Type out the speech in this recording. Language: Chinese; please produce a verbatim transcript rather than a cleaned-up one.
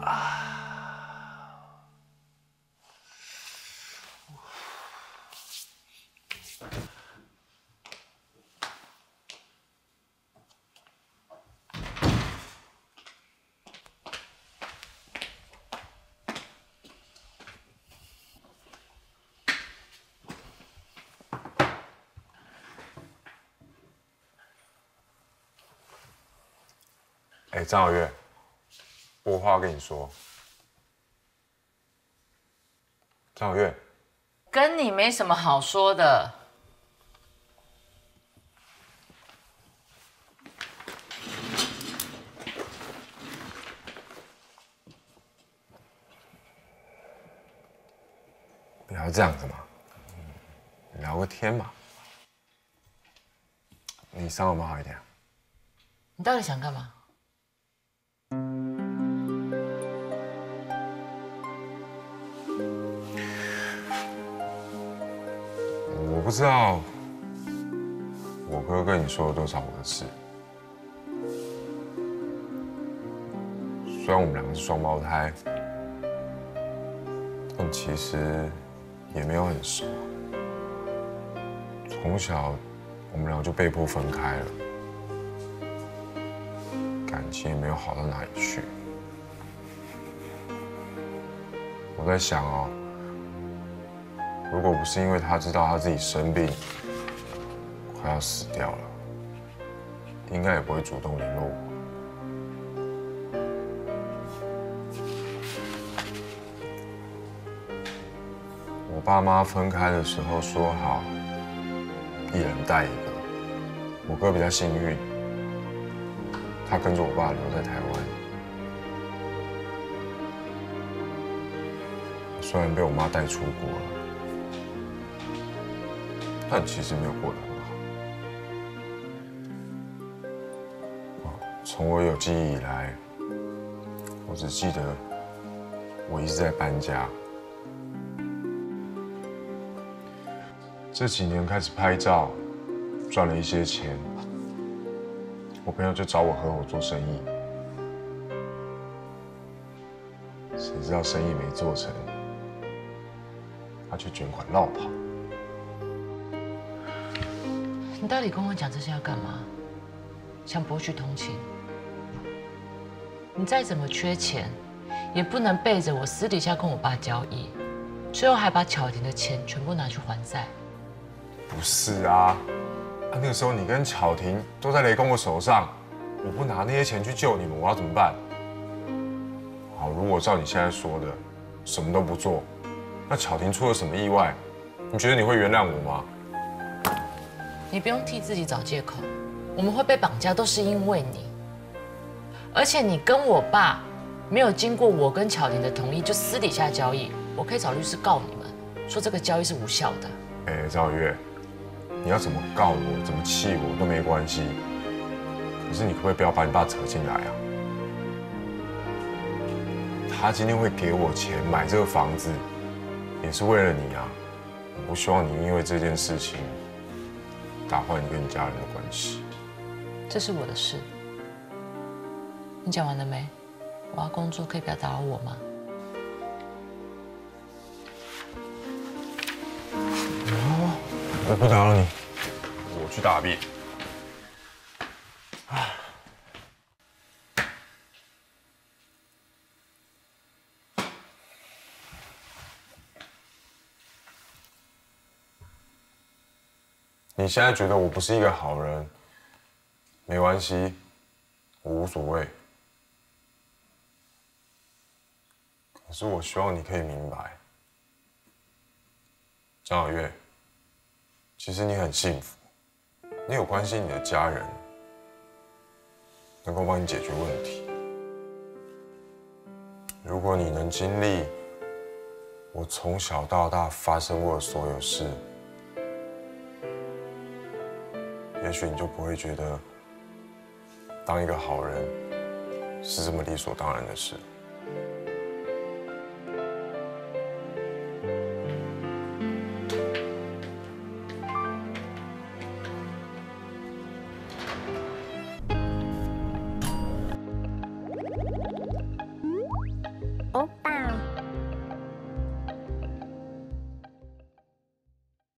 哎，张小月，我有话要跟你说。张小月， 跟你没什么好说的。 不要这样子嘛，聊个天嘛。你伤有没有好一点？ 你到底想干嘛？ 我不知道，我哥跟你说了多少我的事。虽然我们两个是双胞胎，但其实也没有很熟。从小我们俩就被迫分开了，感情也没有好到哪里去。我在想哦。 如果不是因为他知道他自己生病，快要死掉了，应该也不会主动联络我。我爸妈分开的时候说好，一人带一个。我哥比较幸运，他跟着我爸留在台湾。虽然被我妈带出国了。 但其实没有过得很好。从我有记忆以来，我只记得我一直在搬家。这几年开始拍照，赚了一些钱，我朋友就找我合伙做生意。谁知道生意没做成，他却卷款落跑。 你到底跟我讲这些要干嘛？想博取同情？你再怎么缺钱，也不能背着我私底下跟我爸交易，最后还把巧婷的钱全部拿去还债。 不是啊，啊那个时候你跟巧婷都在雷公的手上，我不拿那些钱去救你们，我要怎么办？好，如果照你现在说的，什么都不做，那巧婷出了什么意外，你觉得你会原谅我吗？ 你不用替自己找借口，我们会被绑架都是因为你，而且你跟我爸没有经过我跟巧婷的同意就私底下交易，我可以找律师告你们，说这个交易是无效的。 哎，赵月，你要怎么告我，怎么气我都没关系，可是你可不可以不要把你爸扯进来啊？他今天会给我钱买这个房子，也是为了你啊！我不希望你因为这件事情。 打坏你跟你家人的关系， 这是我的事。你讲完了没？我要工作，可以不要打扰我吗？ 好，我不打扰你，我去大便。唉。你现在觉得我不是一个好人，没关系，我无所谓。可是我希望你可以明白，张小月，其实你很幸福，你有关心你的家人，能够帮你解决问题。如果你能经历我从小到大发生过的所有事，也许你就不会觉得当一个好人是这么理所当然的事。 哦。